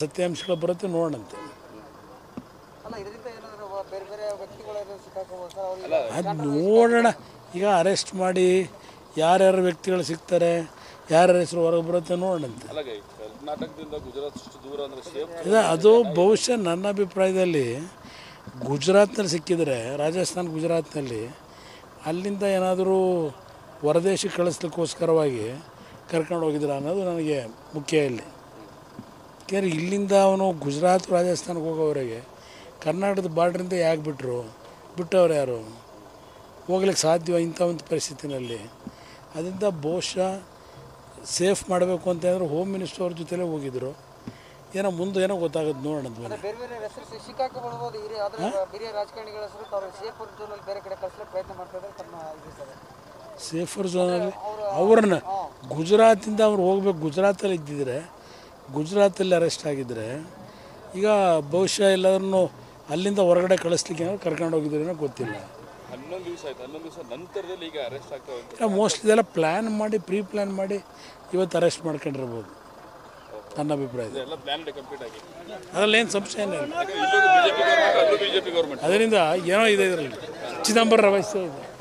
ಸತ್ಯಾಂಶಗಳು ಬರುತ್ತೆ ನೋಡೋಣಂತೆ. ಅದು ನೋಡೋಣ. ಈಗ ಅರೆಸ್ಟ್ ಮಾಡಿ ಯಾರ್ಯಾರು ವ್ಯಕ್ತಿಗಳು ಸಿಗ್ತಾರೆ, ಯಾರ್ಯಾರ ಹೆಸರು ಹೊರಗೆ ಬರುತ್ತೆ ನೋಡೋಣಂತೆ. ಇಲ್ಲ, ಅದು ಬಹುಶಃ ನನ್ನ ಅಭಿಪ್ರಾಯದಲ್ಲಿ ಗುಜರಾತ್ನಲ್ಲಿ ಸಿಕ್ಕಿದರೆ, ರಾಜಸ್ಥಾನ ಗುಜರಾತ್ನಲ್ಲಿ ಅಲ್ಲಿಂದ ಏನಾದರೂ ಹೊರದೇಶಕ್ಕೆ ಕಳಿಸ್ಲಿಕ್ಕೋಸ್ಕರವಾಗಿ ಕರ್ಕೊಂಡು ಹೋಗಿದ್ರು ಅನ್ನೋದು ನನಗೆ ಮುಖ್ಯ. ಇಲ್ಲಿ ಯಾಕೆಂದರೆ ಇಲ್ಲಿಂದ ಅವನು ಗುಜರಾತ್ ರಾಜಸ್ಥಾನಕ್ಕೆ ಹೋಗೋವರೆಗೆ ಕರ್ನಾಟಕದ ಬಾರ್ಡ್ರಿಂದ ಯಾಕೆ ಬಿಟ್ಟವ್ರು ಯಾರು ಹೋಗ್ಲಿಕ್ಕೆ ಸಾಧ್ಯ ಇಂಥ ಒಂದು ಪರಿಸ್ಥಿತಿನಲ್ಲಿ. ಅದರಿಂದ ಬಹುಶಃ ಸೇಫ್ ಮಾಡಬೇಕು ಅಂತಂದರೆ ಹೋಮ್ ಮಿನಿಸ್ಟರ್ ಅವ್ರ ಜೊತೆಲೇ ಹೋಗಿದ್ರು. ಏನೋ ಮುಂದೆ ಏನೋ ಗೊತ್ತಾಗೋದು ನೋಡೋಣ. ಸೇಫರ್ ಝೋನಲ್ಲಿ ಅವ್ರನ್ನ ಗುಜರಾತಿಂದ ಅವ್ರು ಹೋಗ್ಬೇಕು. ಗುಜರಾತಲ್ಲಿ ಇದ್ದಿದ್ರೆ, ಗುಜರಾತಲ್ಲಿ ಅರೆಸ್ಟ್ ಆಗಿದ್ದರೆ ಈಗ ಬಹುಶಃ ಎಲ್ಲರನ್ನು ಅಲ್ಲಿಂದ ಹೊರಗಡೆ ಕಳಿಸ್ಲಿಕ್ಕೆ ಕರ್ಕೊಂಡು ಹೋಗಿದ್ರೇನೋ ಗೊತ್ತಿಲ್ಲ. 11 ದಿವಸ ಆಯ್ತು. 11 ದಿವಸ ನಂತರದಲ್ಲಿ ಈಗ ಅರೆಸ್ಟ್ ಆಗ್ತಾ ಮೋಸ್ಟ್ ಇದೆಲ್ಲ ಪ್ಲ್ಯಾನ್ ಮಾಡಿ, ಪ್ಲಾನ್ ಮಾಡಿ ಇವತ್ತು ಅರೆಸ್ಟ್ ಮಾಡ್ಕೊಂಡಿರ್ಬೋದು ನನ್ನ ಅಭಿಪ್ರಾಯದಲ್ಲಿ. ಅದರಲ್ಲಿ ಏನು ಸಂಶಯನೇ ಇಲ್ಲ. ಅದರಿಂದ ಏನೋ ಇದೆ ಇದರಲ್ಲಿ ಚಿದಂಬರ ರಹಸ್ಯ ಇದೆ.